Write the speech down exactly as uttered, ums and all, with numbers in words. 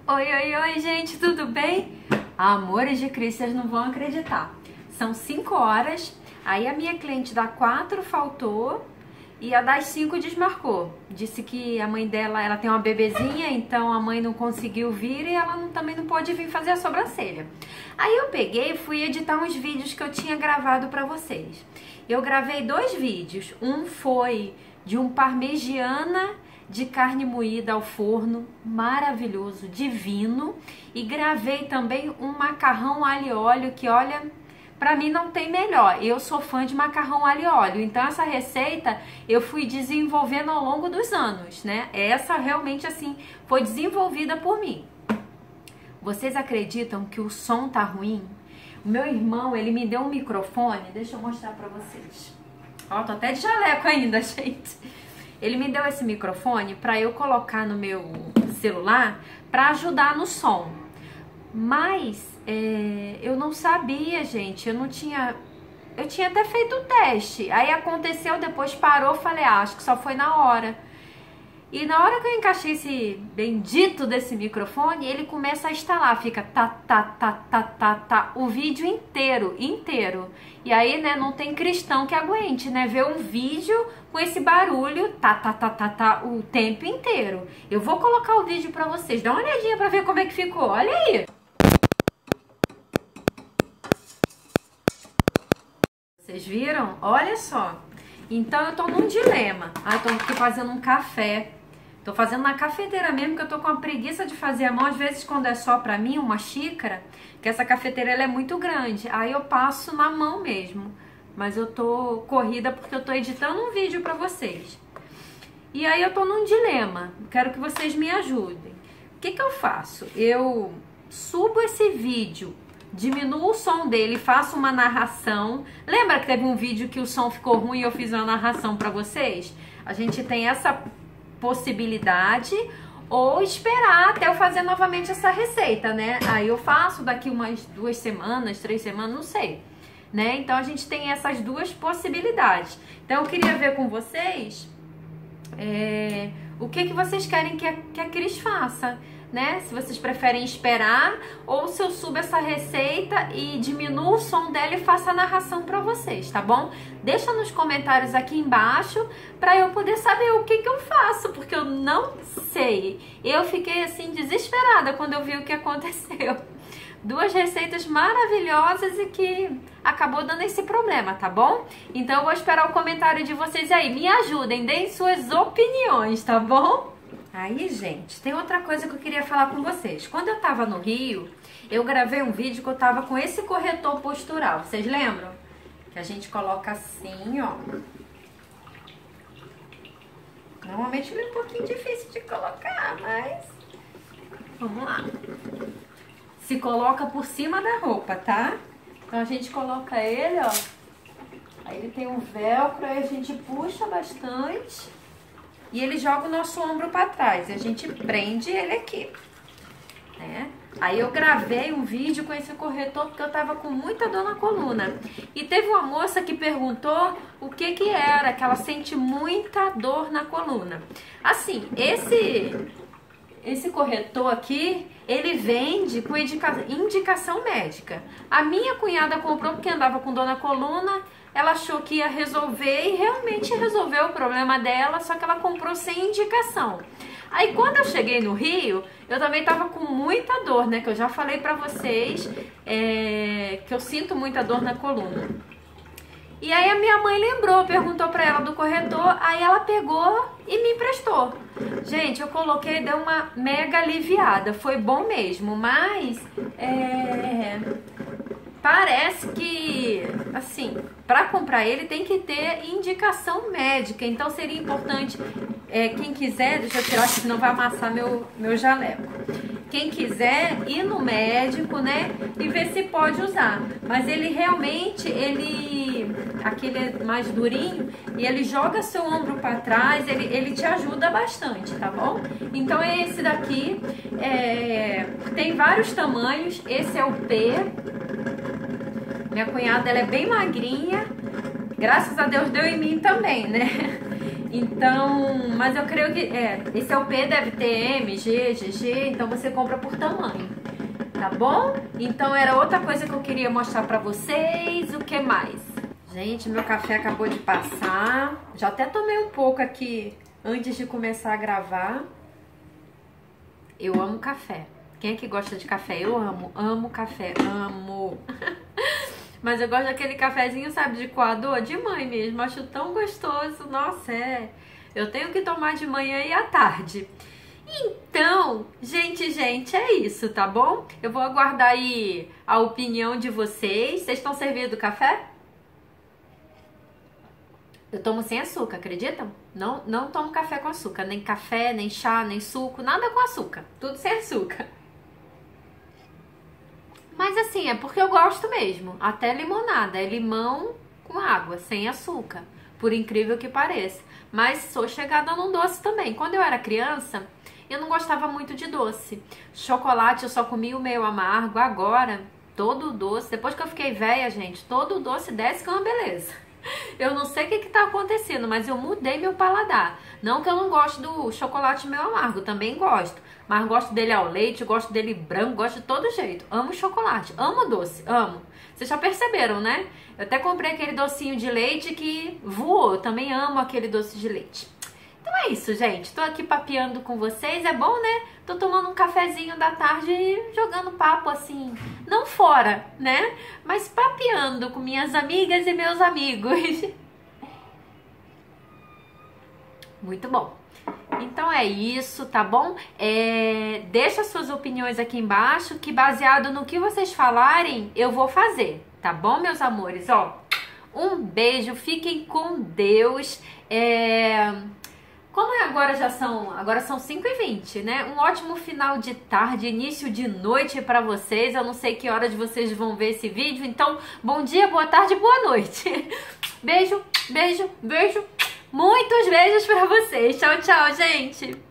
Oi, oi, oi, gente, tudo bem? Amores de Cristo, vocês não vão acreditar. São cinco horas, aí a minha cliente da quatro faltou e a das cinco desmarcou. Disse que a mãe dela, ela tem uma bebezinha, então a mãe não conseguiu vir e ela não, também não pôde vir fazer a sobrancelha. Aí eu peguei e fui editar uns vídeos que eu tinha gravado pra vocês. Eu gravei dois vídeos, um foi de um parmegiana de carne moída ao forno, maravilhoso, divino, e gravei também um macarrão alho e óleo que, olha, pra mim não tem melhor. Eu sou fã de macarrão alho e óleo, então essa receita eu fui desenvolvendo ao longo dos anos, né? Essa realmente, assim, foi desenvolvida por mim. Vocês acreditam que o som tá ruim? O meu irmão, ele me deu um microfone, deixa eu mostrar pra vocês. Ó, tô até de jaleco ainda, gente. Ele me deu esse microfone para eu colocar no meu celular para ajudar no som. Mas é, eu não sabia, gente. Eu não tinha... Eu tinha até feito o teste. Aí aconteceu, depois parou, falei, ah, acho que só foi na hora. E na hora que eu encaixei esse bendito desse microfone, ele começa a instalar, fica tá, tá, tá, tá, tá, tá, o vídeo inteiro, inteiro. E aí, né, não tem cristão que aguente, né, ver um vídeo com esse barulho, tá, tá, tá, tá, tá, o tempo inteiro. Eu vou colocar o vídeo pra vocês, dá uma olhadinha pra ver como é que ficou, olha aí. Vocês viram? Olha só. Então eu tô num dilema. Ah, eu tô aqui fazendo um café. Tô fazendo na cafeteira mesmo, que eu tô com a preguiça de fazer a mão. Às vezes, quando é só pra mim, uma xícara, que essa cafeteira ela é muito grande, aí eu passo na mão mesmo. Mas eu tô corrida porque eu tô editando um vídeo pra vocês. E aí eu tô num dilema. Quero que vocês me ajudem. O que que eu faço? Eu subo esse vídeo, diminuo o som dele, faço uma narração. Lembra que teve um vídeo que o som ficou ruim e eu fiz uma narração pra vocês? A gente tem essa possibilidade, ou esperar até eu fazer novamente essa receita, né? Aí eu faço daqui umas duas semanas, três semanas, não sei, né? Então a gente tem essas duas possibilidades. Então eu queria ver com vocês é, o que que vocês querem que a, que a Cris faça, né? Se vocês preferem esperar ou se eu subo essa receita e diminuo o som dela e faço a narração pra vocês, tá bom? Deixa nos comentários aqui embaixo pra eu poder saber o que que eu faço, porque eu não sei. Eu fiquei assim desesperada quando eu vi o que aconteceu. Duas receitas maravilhosas e que acabou dando esse problema, tá bom? Então eu vou esperar o comentário de vocês aí. Me ajudem, deem suas opiniões, tá bom? Aí, gente, tem outra coisa que eu queria falar com vocês. Quando eu tava no Rio, eu gravei um vídeo que eu tava com esse corretor postural. Vocês lembram? Que a gente coloca assim, ó. Normalmente ele é um pouquinho difícil de colocar, mas... Vamos lá. Se coloca por cima da roupa, tá? Então a gente coloca ele, ó. Aí ele tem um velcro, aí a gente puxa bastante... E ele joga o nosso ombro para trás. E a gente prende ele aqui, né? Aí eu gravei um vídeo com esse corretor porque eu tava com muita dor na coluna. E teve uma moça que perguntou o que que era, que ela sente muita dor na coluna. Assim, esse, esse corretor aqui, ele vende com indica, indicação médica. A minha cunhada comprou porque andava com dor na coluna. Ela achou que ia resolver e realmente resolveu o problema dela, só que ela comprou sem indicação. Aí quando eu cheguei no Rio, eu também tava com muita dor, né? Que eu já falei pra vocês é, que eu sinto muita dor na coluna. E aí a minha mãe lembrou, perguntou pra ela do corretor, aí ela pegou e me emprestou. Gente, eu coloquei e deu uma mega aliviada, foi bom mesmo, mas... É... Parece que, assim, para comprar ele tem que ter indicação médica. Então seria importante, é, quem quiser, deixa eu tirar, senão vai amassar meu, meu jaleco. Quem quiser ir no médico, né, e ver se pode usar. Mas ele realmente, ele, aquele é mais durinho, e ele joga seu ombro para trás, ele, ele te ajuda bastante, tá bom? Então é esse daqui, é, tem vários tamanhos, esse é o P. Minha cunhada, ela é bem magrinha, graças a Deus deu em mim também, né? Então, mas eu creio que, é, esse é o P, deve ter M, G, G G, então você compra por tamanho, tá bom? Então era outra coisa que eu queria mostrar pra vocês, o que mais? Gente, meu café acabou de passar, já até tomei um pouco aqui antes de começar a gravar. Eu amo café. Quem é que gosta de café? Eu amo, amo café, amo. Mas eu gosto daquele cafezinho, sabe, de coador, de mãe mesmo. Acho tão gostoso. Nossa, é. Eu tenho que tomar de manhã e à tarde. Então, gente, gente, é isso, tá bom? Eu vou aguardar aí a opinião de vocês. Vocês estão servindo café? Eu tomo sem açúcar, acreditam? Não, não tomo café com açúcar. Nem café, nem chá, nem suco. Nada com açúcar. Tudo sem açúcar. Mas assim, é porque eu gosto mesmo. Até limonada. É limão com água, sem açúcar. Por incrível que pareça. Mas sou chegada no doce também. Quando eu era criança, eu não gostava muito de doce. Chocolate eu só comia o meio amargo. Agora, todo doce... Depois que eu fiquei velha, gente, todo doce desce que é uma beleza. Eu não sei o que que tá acontecendo, mas eu mudei meu paladar. Não que eu não gosto do chocolate meio amargo, também gosto. Mas gosto dele ao leite, gosto dele branco, gosto de todo jeito. Amo chocolate, amo doce, amo. Vocês já perceberam, né? Eu até comprei aquele docinho de leite que voou. Eu também amo aquele doce de leite. Então é isso, gente. Tô aqui papeando com vocês. É bom, né? Tô tomando um cafezinho da tarde e jogando papo assim. Não fora, né? Mas papeando com minhas amigas e meus amigos. Muito bom. Então é isso, tá bom? É, deixa suas opiniões aqui embaixo, que baseado no que vocês falarem, eu vou fazer, tá bom, meus amores? Ó, um beijo, fiquem com Deus. É... Como é agora já são, agora são cinco e vinte, né? Um ótimo final de tarde, início de noite pra vocês. Eu não sei que horas vocês vão ver esse vídeo, então bom dia, boa tarde, boa noite. Beijo, beijo, beijo. Muitos beijos pra vocês. Tchau, tchau, gente.